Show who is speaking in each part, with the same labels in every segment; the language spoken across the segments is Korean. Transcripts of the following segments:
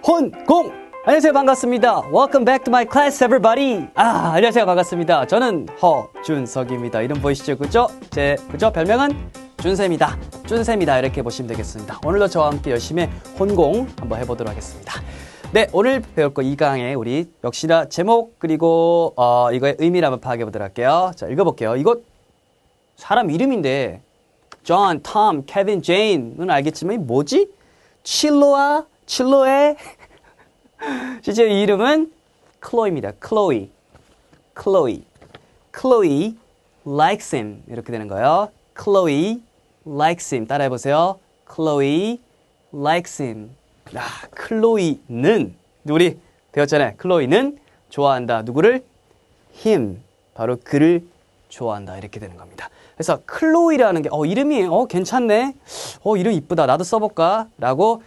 Speaker 1: 혼공! 안녕하세요. 반갑습니다. Welcome back to my class, everybody. 안녕하세요. 반갑습니다. 저는 허준석입니다. 이름 보이시죠? 그죠? 그죠? 별명은 준쌤이다. 준쌤이다. 이렇게 보시면 되겠습니다. 오늘도 저와 함께 열심히 혼공 한번 해보도록 하겠습니다. 네, 오늘 배울 거 2강에 우리 역시나 제목 그리고 이거의 의미를 한번 파악해 보도록 할게요. 자, 읽어볼게요. 이거 사람 이름인데 존, 톰, 케빈, 제인은 알겠지만 이 뭐지? 칠로에 실제 이름은 클로이입니다. 클로이 likes him 이렇게 되는 거예요. 클로이 likes him 따라해보세요. 클로이 likes him. 클로이는 우리 배웠잖아요. 클로이는 좋아한다. 누구를? him. 바로 그를 좋아한다. 이렇게 되는 겁니다. 그래서 클로이라는 게 이름이 괜찮네. 이름 이쁘다. 나도 써볼까? 라고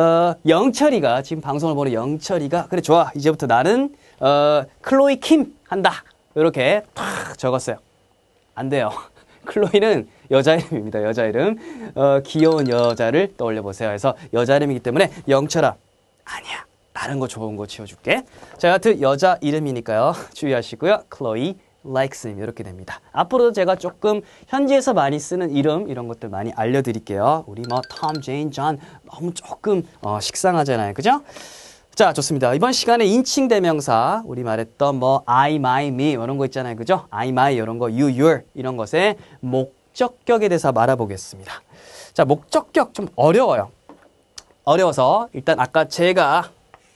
Speaker 1: 영철이가 지금 방송을 보는 영철이가 그래 좋아. 이제부터 나는 클로이 킴 한다. 이렇게 탁 적었어요. 안 돼요. 클로이는 여자 이름입니다. 여자 이름. 귀여운 여자를 떠올려 보세요. 그래서 여자 이름이기 때문에 영철아 아니야. 다른 거 좋은 거 지어줄게. 자, 여하튼 여자 이름이니까요. 주의하시고요. 클로이 likes him 이렇게 됩니다. 앞으로도 제가 조금 현지에서 많이 쓰는 이름 이런 것들 많이 알려드릴게요. 우리 톰, 제인, 존 너무 조금 식상하잖아요. 그죠? 자, 좋습니다. 이번 시간에 인칭 대명사 우리 말했던 I, my, me 이런 거 있잖아요. 그죠? I, my 이런 거 you, your 이런 것의 목적격에 대해서 알아보겠습니다. 자, 목적격 좀 어려워요. 어려워서 일단 아까 제가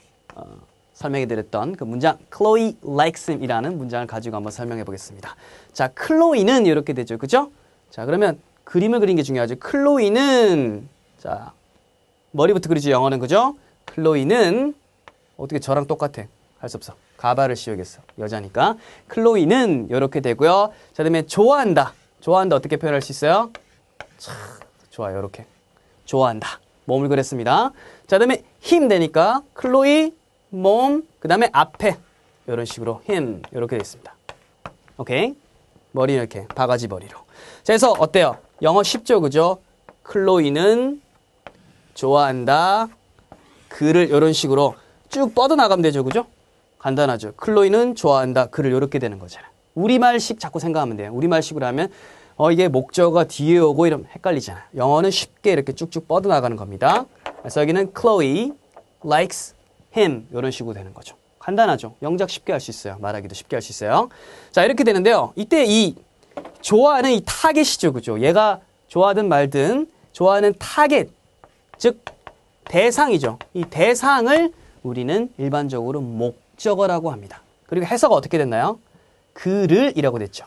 Speaker 1: 설명해드렸던 그 문장 Chloe likes him 이라는 문장을 가지고 한번 설명해 보겠습니다. 자, 클로이는 이렇게 되죠. 그죠? 자, 그러면 그림을 그린 게 중요하죠. 클로이는 자, 머리부터 그리죠. 영어는 그죠? 클로이는 어떻게 저랑 똑같아. 할 수 없어. 가발을 씌우겠어. 여자니까. 클로이는 이렇게 되고요. 자, 그다음에 좋아한다. 좋아한다 어떻게 표현할 수 있어요? 참 좋아요. 이렇게. 좋아한다. 몸을 그렸습니다. 자, 그다음에 힘 되니까 클로이 몸, 그 다음에 앞에 이런 식으로 him 이렇게 되어 있습니다. 오케이? 머리 이렇게 바가지 머리로. 자, 그래서 어때요? 영어 쉽죠? 그죠? 클로이는 좋아한다. 그를 이런 식으로 쭉 뻗어나가면 되죠. 그죠? 간단하죠? 클로이는 좋아한다. 그를 이렇게 되는 거잖아요. 우리말식 자꾸 생각하면 돼요. 우리말식으로 하면 이게 목적어가 뒤에 오고 이러면 헷갈리잖아요. 영어는 쉽게 이렇게 쭉쭉 뻗어나가는 겁니다. 그래서 여기는 Chloe likes him 이런 식으로 되는 거죠. 간단하죠. 영작 쉽게 할 수 있어요. 말하기도 쉽게 할 수 있어요. 자, 이렇게 되는데요. 이때 이 좋아하는 이 타겟이죠. 그죠? 얘가 좋아하든 말든 좋아하는 타겟, 즉 대상이죠. 이 대상을 우리는 일반적으로 목적어라고 합니다. 그리고 해석은 어떻게 됐나요? 그를 이라고 됐죠.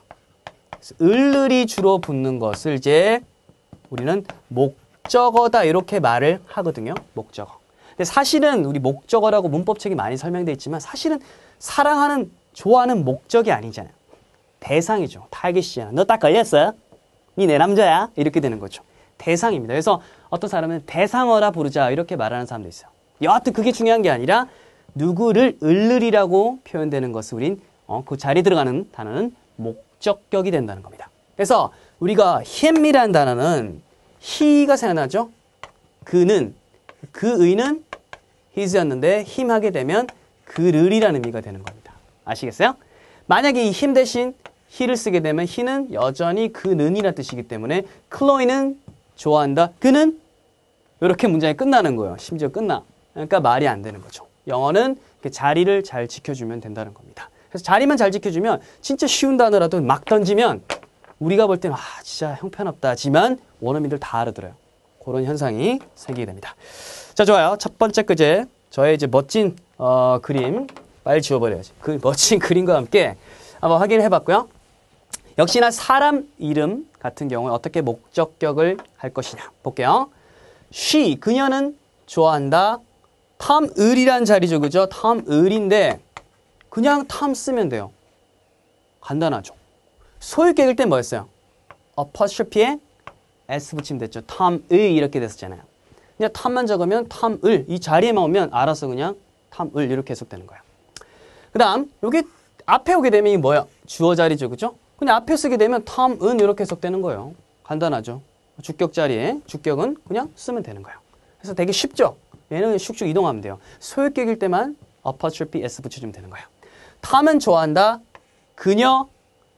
Speaker 1: 을을이 주로 붙는 것을 이제 우리는 목적어다 이렇게 말을 하거든요. 목적어. 근데 사실은 우리 목적어라고 문법책이 많이 설명되어 있지만 사실은 사랑하는, 좋아하는 목적이 아니잖아요. 대상이죠. 타겟이야. 너 딱 걸렸어? 니 내 남자야? 이렇게 되는 거죠. 대상입니다. 그래서 어떤 사람은 대상어라 부르자 이렇게 말하는 사람도 있어요. 여하튼 그게 중요한 게 아니라 누구를 을을이라고 표현되는 것을 우린 그 자리에 들어가는 단어는 목적격이 된다는 겁니다. 그래서 우리가 him이라는 단어는 he가 생각나죠? 그는 그의는 his였는데 him 하게 되면 그를이라는 의미가 되는 겁니다. 아시겠어요? 만약에 이 him 대신 he를 쓰게 되면 he는 여전히 그는이라는 뜻이기 때문에 클로이는 좋아한다. 그는 이렇게 문장이 끝나는 거예요. 심지어 끝나. 그러니까 말이 안 되는 거죠. 영어는 자리를 잘 지켜주면 된다는 겁니다. 그래서 자리만 잘 지켜주면 진짜 쉬운 단어라도 막 던지면 우리가 볼 때는 진짜 형편없다 하지만 원어민들 다 알아들어요. 그런 현상이 생기게 됩니다. 자, 좋아요. 첫 번째 끄제 저의 이제 멋진 그림 빨리 지워버려야지. 그 멋진 그림과 함께 한번 확인을 해봤고요. 역시나 사람 이름 같은 경우는 어떻게 목적격을 할 것이냐 볼게요. she 그녀는 좋아한다. 톰 을이란 자리죠, 그죠? 톰 을인데 그냥 톰 쓰면 돼요. 간단하죠. 소유격 읽을 땐 뭐였어요? apostrophe에 S 붙이면 됐죠. 톰의 이렇게 됐었잖아요. 그냥 톰만 적으면 톰을 이 자리에만 오면 알아서 그냥 톰을 이렇게 해석되는 거예요. 그 다음 여기 앞에 오게 되면 이 뭐야? 주어 자리죠. 그죠? 그냥 앞에 쓰게 되면 톰은 이렇게 해석되는 거예요. 간단하죠. 주격 자리에 주격은 그냥 쓰면 되는 거예요. 그래서 되게 쉽죠? 얘는 슉슉 이동하면 돼요. 소유격일 때만 apostrophe s 붙여주면 되는 거예요. 탐은 좋아한다. 그녀를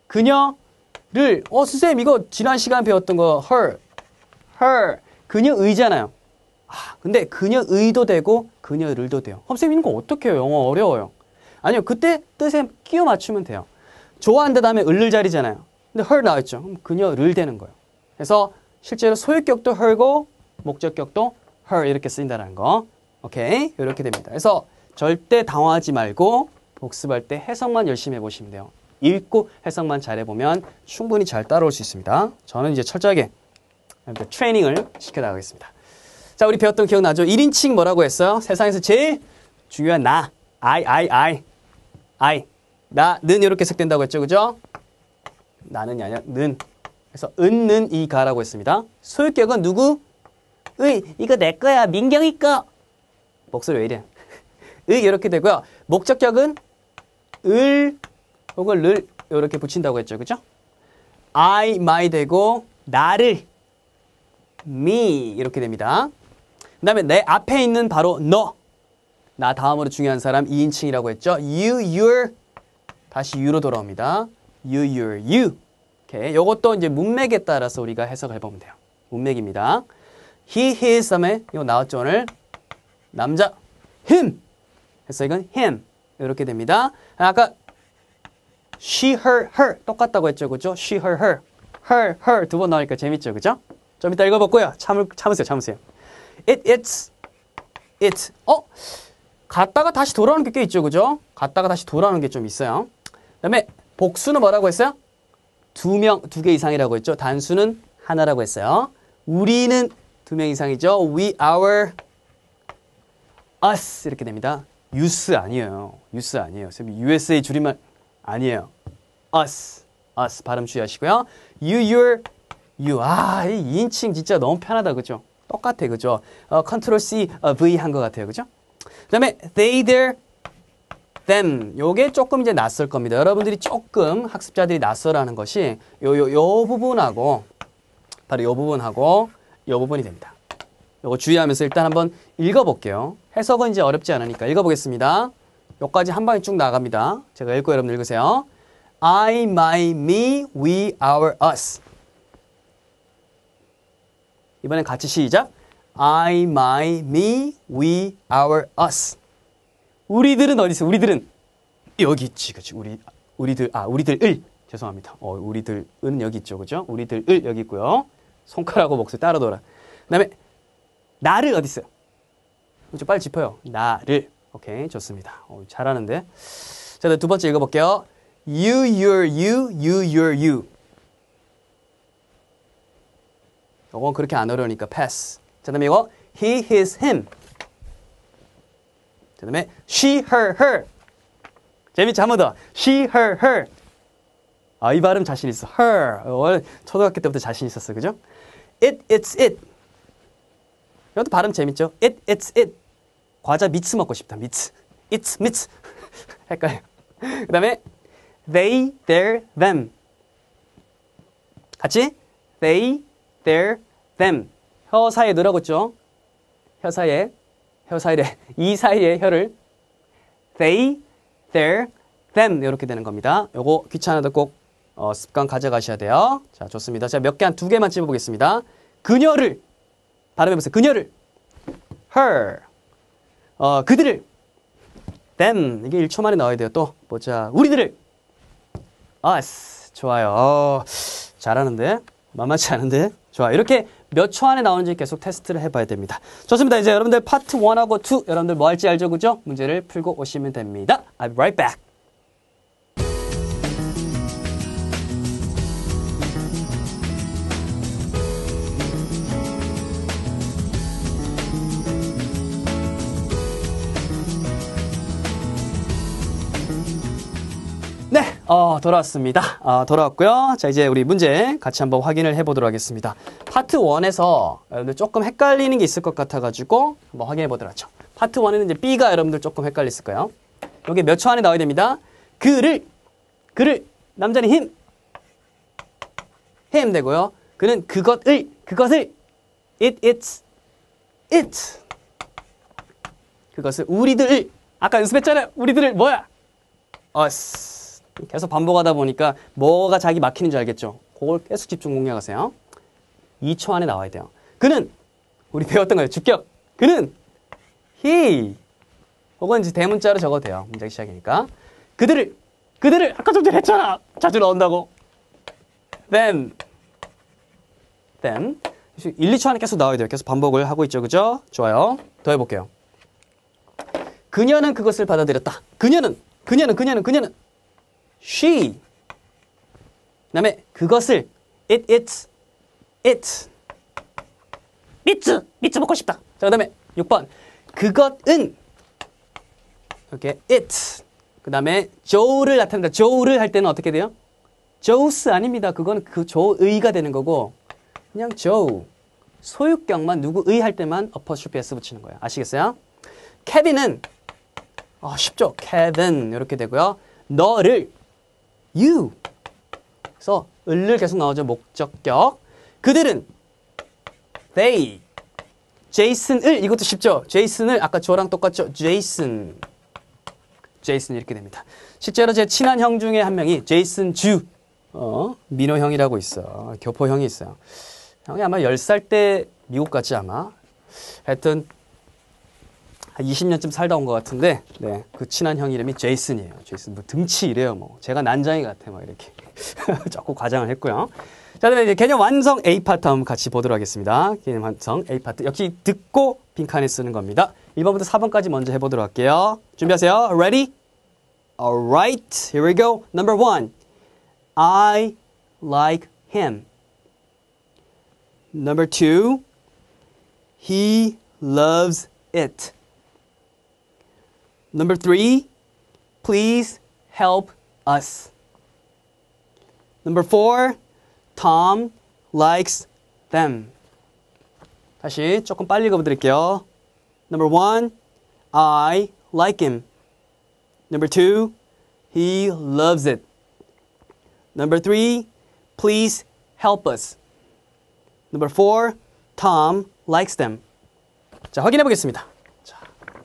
Speaker 1: 선생님 이거 지난 시간 배웠던 거 her 그녀의잖아요. 근데 그녀의도 되고 그녀를도 돼요. 선생님 이거 어떻게 해요? 영어 어려워요. 아니요. 그때 뜻에 끼워 맞추면 돼요. 좋아한다 다음에 을을 자리잖아요. 근데 her 나왔죠. 그럼 그녀를 되는 거예요. 그래서 실제로 소유격도 her고 목적격도 her 이렇게 쓰인다는 거. 오케이? 이렇게 됩니다. 그래서 절대 당황하지 말고 복습할 때 해석만 열심히 해보시면 돼요. 읽고 해석만 잘해보면 충분히 잘 따라올 수 있습니다. 저는 이제 철저하게 트레이닝을 시켜나가겠습니다. 자, 우리 배웠던 기억나죠? 1인칭 뭐라고 했어요? 세상에서 제일 중요한 나. I. 나는 이렇게 해석된다고 했죠. 그죠? 나는이 아니라 는. 그래서 는, 이, 가라고 했습니다. 소유격은 누구? 이거 내 거야. 민경이 거. 목소리 왜 이래? 이렇게 되고요. 목적격은 을 혹은 를 이렇게 붙인다고 했죠. 그죠? I, my 되고 나를 me 이렇게 됩니다. 그 다음에 내 앞에 있는 바로 너. 나 다음으로 중요한 사람 2인칭이라고 했죠. You, your 다시 you로 돌아옵니다. You, your, you. 오케이. 요것도 이제 문맥에 따라서 우리가 해석을 해보면 돼요. 문맥입니다. He, his 다음에 이거 나왔죠 오늘. 남자 him. 그래서 이건 him 이렇게 됩니다. 아까 she, her 똑같다고 했죠. 그죠? she, her her 두 번 나오니까 재밌죠. 그죠? 좀 이따 읽어볼고요. 참으세요. it's 갔다가 다시 돌아오는 게 꽤 있죠. 그죠? 갔다가 다시 돌아오는 게 좀 있어요. 그 다음에 복수는 뭐라고 했어요? 두 개 이상이라고 했죠. 단수는 하나라고 했어요. 우리는 2명 이상이죠. we, our, us 이렇게 됩니다. us 아니에요. USA 줄임말 아니에요. us 발음 주의하시고요. you, your, you. 이 2인칭 진짜 너무 편하다. 그죠? 똑같아. 그죠? 컨트롤 C, V 한 것 같아요. 그죠? 그 다음에 they, their, them. 요게 조금 이제 낯설 겁니다. 여러분들이 조금 학습자들이 낯설어하는 것이 요 부분하고 바로 요 부분하고 요 부분이 됩니다. 요거 주의하면서 일단 한번 읽어볼게요. 해석은 이제 어렵지 않으니까 읽어보겠습니다. 요까지 한 방에 쭉 나갑니다. 제가 읽고 여러분 읽으세요. I, my, me, we, our, us. 이번엔 같이 시작. I, my, me, we, our, us. 우리들은 어디 있어? 우리들은 여기 있지. 그치? 우리들을. 죄송합니다. 우리들은 여기 있죠. 그죠? 우리들을 여기 있고요. 손가락하고 목소리 따라 돌아. 그 다음에 나를 어디 있어요? 좀 빨리 짚어요. 나를. 오케이. 좋습니다. 잘하는데. 자, 두 번째 읽어볼게요. You, your, you, you, your, you. 이건 그렇게 안 어려우니까 패스. 자, 다음에 이거 he, his, him. 그 다음에 she, her. 재밌지? 한 번 더. she, her. 이 발음 자신 있어. her. 원래 초등학교 때부터 자신 있었어. 그죠? it's it. 이것도 발음 재밌죠? it's it. 과자 미츠 먹고 싶다. 미츠. it's 미츠. 헷갈려. 그 다음에 they, their, them. 같이 they, their, them. 혀 사이에 넣으라고 했죠? 혀 사이에 이 사이에 혀를 they, their, them 이렇게 되는 겁니다. 요거 귀찮아도 꼭 습관 가져가셔야 돼요. 자, 좋습니다. 자, 몇 개 한 2개만 찝어보겠습니다. 그녀를 발음해보세요. 그녀를 her 그들을 them 이게 1초 만에 나와야 돼요. 또 보자. 우리들을 us 좋아요. 잘하는데 만만치 않은데 좋아. 이렇게 몇 초 안에 나오는지 계속 테스트를 해봐야 됩니다. 좋습니다. 이제 여러분들 파트 1하고 2 여러분들 뭐 할지 알죠? 그죠? 문제를 풀고 오시면 됩니다. I'll be right back. 네, 돌아왔습니다. 돌아왔고요. 자, 이제 우리 문제 같이 한번 확인을 해보도록 하겠습니다. 파트 1에서 여러분들 조금 헷갈리는 게 있을 것 같아가지고 한번 확인해 보도록 하죠. 파트 1에는 이제 B가 여러분들 조금 헷갈렸을 거예요. 여기 몇 초 안에 나와야 됩니다. 그를, 남자는 him 되고요. 그는 그것을, it. 그것을 우리들 아까 연습했잖아요. 우리들을 뭐야? us. 계속 반복하다 보니까 뭐가 자기 막히는 줄 알겠죠? 그걸 계속 집중 공략하세요. 2초 안에 나와야 돼요. 그는 우리 배웠던 거예요. 주격. 그는 he. 혹은 이제 대문자로 적어도 돼요. 문장 시작이니까. 그들을 아까 좀 전에 했잖아. 자주 나온다고. them. 1, 2초 안에 계속 나와야 돼요. 계속 반복을 하고 있죠. 그죠? 좋아요. 더 해볼게요. 그녀는 그것을 받아들였다. 그녀는 she. 그다음에 그것을 it 미츠 먹고 싶다. 자, 그다음에 6번 그것은 이렇게 it. 그다음에 joe를 나타낸다. joe를 할 때는 어떻게 돼요? joes 아닙니다. 그건 그 jo의가 되는 거고 그냥 joe. 소유격만 누구의 할 때만 apostrophe s 붙이는 거예요. 아시겠어요? 케빈은 쉽죠. Kevin 이렇게 되고요. 너를 you. 그래서 을을 계속 나오죠. 목적격. 그들은 they. 제이슨을 이것도 쉽죠. 제이슨을 아까 저랑 똑같죠. 제이슨 이렇게 됩니다. 실제로 제 친한 형 중에 한 명이 제이슨 주 민호 형이라고 있어. 교포 형이 있어요. 형이 아마 10살 때 미국 갔지 아마. 하여튼 한 20년쯤 살다 온 것 같은데 네, 그 친한 형 이름이 제이슨이에요. 제이슨 뭐 등치 이래요. 뭐 제가 난장이 같아 막 이렇게 자꾸 과장을 했고요. 자, 그다음에 이제 개념 완성 A 파트 한번 같이 보도록 하겠습니다. 개념 완성 A 파트 역시 듣고 빈칸에 쓰는 겁니다. 1번부터 4번까지 먼저 해보도록 할게요. 준비하세요. Ready? Alright, here we go. Number 1. I like him. Number 2. He loves it. Number 3. Please help us. Number 4. Tom likes them. 다시 조금 빨리 읽어드릴게요. Number 1. I like him. Number 2. He loves it. Number 3. Please help us. Number 4. Tom likes them. 자, 확인해 보겠습니다. 자,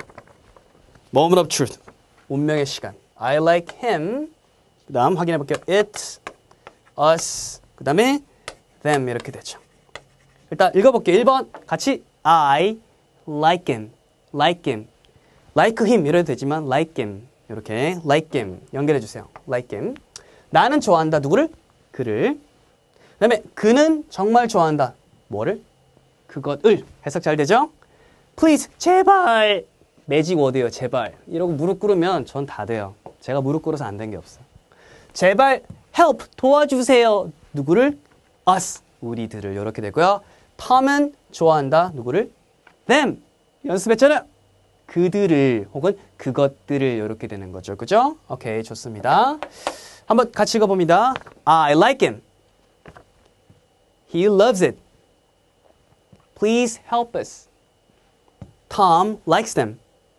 Speaker 1: Moment of truth. 운명의 시간. I like him. 그 다음 확인해 볼게요. It, us, 그 다음에 them 이렇게 되죠. 일단 읽어볼게요. 1번 같이 I like him. Like him. Like him 이래도 되지만 like him. 이렇게 like him 연결해 주세요. Like him. 나는 좋아한다. 누구를? 그를. 그 다음에 그는 정말 좋아한다. 뭐를? 그것을. 해석 잘 되죠? Please, 제발. 매직 워드예요. 제발. 이러고 무릎 꿇으면 전 다 돼요. 제가 무릎 꿇어서 안 된 게 없어요. 제발 help, 도와주세요. 누구를? us, 우리들을. 이렇게 되고요. Tom은 좋아한다. 누구를? them. 연습했잖아요. 그들을 혹은 그것들을 이렇게 되는 거죠. 그죠? 오케이, 좋습니다. 한번 같이 읽어봅니다. I like him. He loves it. Please help us. Tom likes them.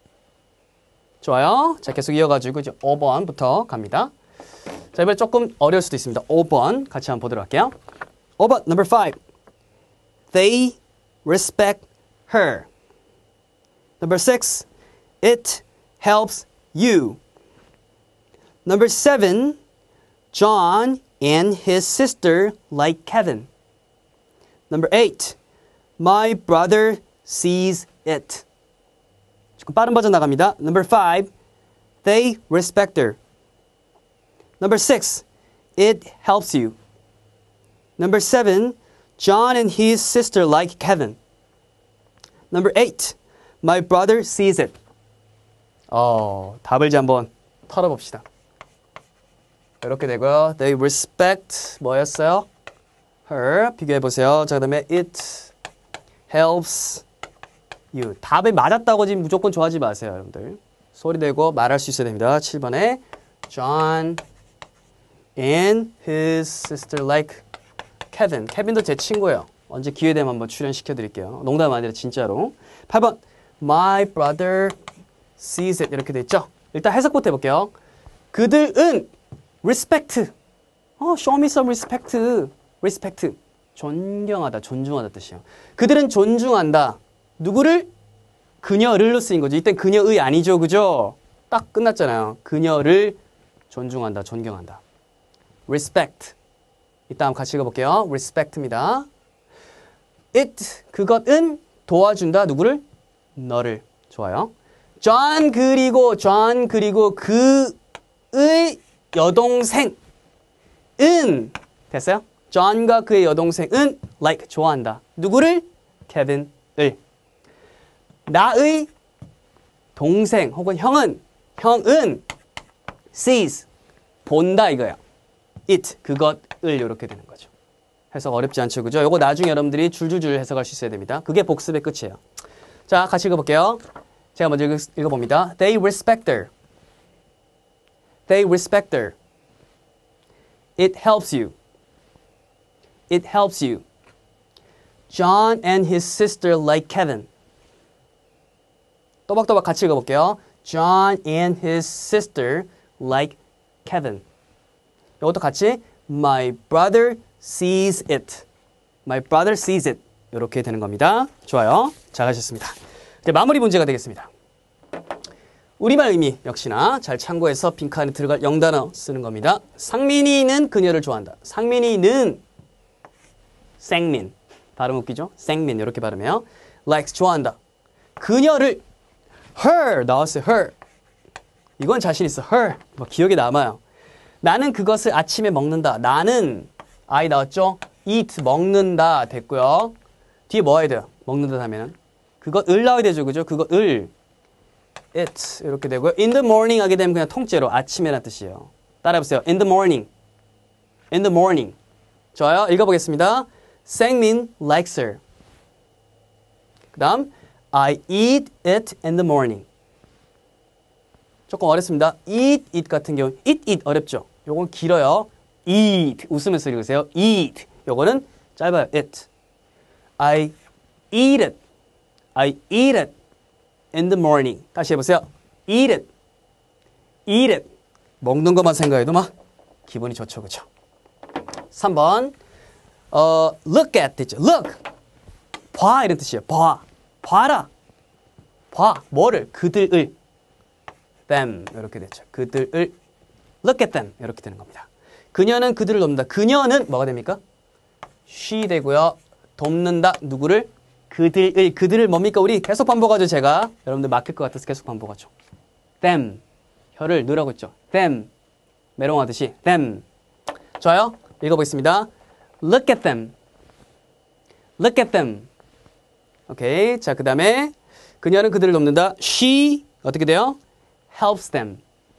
Speaker 1: 좋아요. 자, 계속 이어가지고 이제 5번부터 갑니다. 자, 이번에 조금 어려울 수도 있습니다. 5번 같이 한번 보도록 할게요. 5번, number 5. They respect her. Number 6. It helps you. Number 7. John and his sister like Kevin. Number 8. My brother sees it. 조금 빠른 버전 나갑니다. Number 5. They respect her. Number 6. It helps you. Number 7. John and his sister like Kevin. Number 8. My brother sees it. 답을 이제 한번 털어봅시다. 이렇게 되고요. They respect 뭐였어요? her. 비교해보세요. 자, 그 다음에 it helps you. 답이 맞았다고 지금 무조건 좋아하지 마세요, 여러분들. 소리 내고 말할 수 있어야 됩니다. 7번에 John and his sister like Kevin. 케빈도 제 친구예요. 언제 기회 되면 한번 출연시켜드릴게요. 농담 아니라 진짜로. 8번 My brother sees it. 이렇게 돼 있죠? 일단 해석부터 해볼게요. 그들은 respect. Show me some respect. respect. 존경하다, 존중하다 뜻이에요. 그들은 존중한다. 누구를? 그녀를로 쓰인 거죠. 이땐 그녀의 아니죠. 그죠? 딱 끝났잖아요. 그녀를 존중한다, 존경한다. respect. 이따 한번 같이 읽어볼게요. respect입니다. it, 그것은 도와준다. 누구를? 너를. 좋아요. John 그리고 그의 여동생은 됐어요? John과 그의 여동생은 like 좋아한다. 누구를? Kevin을. 나의 동생 혹은 형은 sees 본다 이거야. it 그것을 이렇게 되는 거죠. 해석 어렵지 않죠, 그죠? 요거 나중에 여러분들이 줄줄줄 해석할 수 있어야 됩니다. 그게 복습의 끝이에요. 자, 같이 읽어볼게요. 제가 먼저 읽어봅니다. They respect her. They respect her. It helps you. It helps you. John and his sister like Kevin. 또박또박 같이 읽어볼게요. John and his sister like Kevin. 이것도 같이 My brother sees it. My brother sees it. 이렇게 되는 겁니다. 좋아요. 잘하셨습니다. 이제 마무리 문제가 되겠습니다. 우리말 의미 역시나 잘 참고해서 빈칸 안에 들어갈 영단어 쓰는 겁니다. 상민이는 그녀를 좋아한다. 상민이는 생민. 발음 웃기죠? 생민 이렇게 발음해요. likes 좋아한다. 그녀를 her 나왔어요. her. 이건 자신 있어. her. 뭐 기억에 남아요. 나는 그것을 아침에 먹는다. 나는 I 나왔죠? eat 먹는다 됐고요. 뒤에 뭐 해야 돼요? 먹는다 하면 그것을 나와야 되죠. 그죠? 그것을 it 이렇게 되고요. in the morning 하게 되면 그냥 통째로 아침에란 뜻이에요. 따라해보세요. in the morning. in the morning. 좋아요. 읽어보겠습니다. 생민 likes her. 그 다음 I eat it in the morning. 조금 어렵습니다. eat it 같은 경우 eat 어렵죠? 요건 길어요. eat 웃으면서 읽으세요. eat 요거는 짧아요. it. I eat it. I eat it in the morning. 다시 해보세요. eat it. eat it. 먹는 것만 생각해도 막 기분이 좋죠. 그죠? 3번 look at 있죠. look. 봐 이런 뜻이에요. 봐라. 봐. 뭐를? 그들을. them 이렇게 되죠. 그들을 look at them 이렇게 되는 겁니다. 그녀는 그들을 돕는다. 그녀는 뭐가 됩니까? she 되고요. 돕는다. 누구를? 그들을 뭡니까? 우리 계속 반복하죠. 제가 여러분들 막힐 것 같아서 계속 반복하죠. them 혀를 넣으라고 했죠. them 메롱하듯이 them. 좋아요. 읽어보겠습니다. look at them. look at them. 오케이. 자, 그 다음에 그녀는 그들을 돕는다. she 어떻게 돼요? helps them.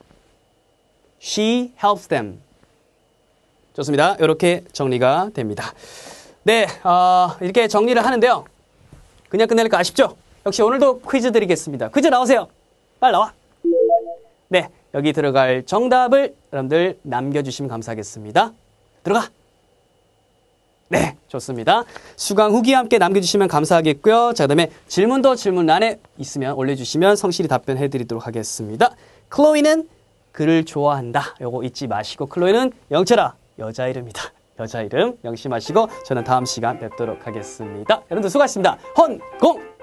Speaker 1: She helps them. 좋습니다. 이렇게 정리가 됩니다. 네, 이렇게 정리를 하는데요. 그냥 끝내니까 아쉽죠? 역시 오늘도 퀴즈 드리겠습니다. 퀴즈 나오세요. 빨리 나와. 네, 여기 들어갈 정답을 여러분들 남겨주시면 감사하겠습니다. 들어가. 네, 좋습니다. 수강 후기 함께 남겨주시면 감사하겠고요. 자, 그다음에 질문도 질문란에 있으면 올려주시면 성실히 답변해드리도록 하겠습니다. 클로이는 그를 좋아한다. 요거 잊지 마시고 클로이는 영철아 여자 이름이다. 여자 이름 명심하시고 저는 다음 시간 뵙도록 하겠습니다. 여러분들 수고하셨습니다. 헌공!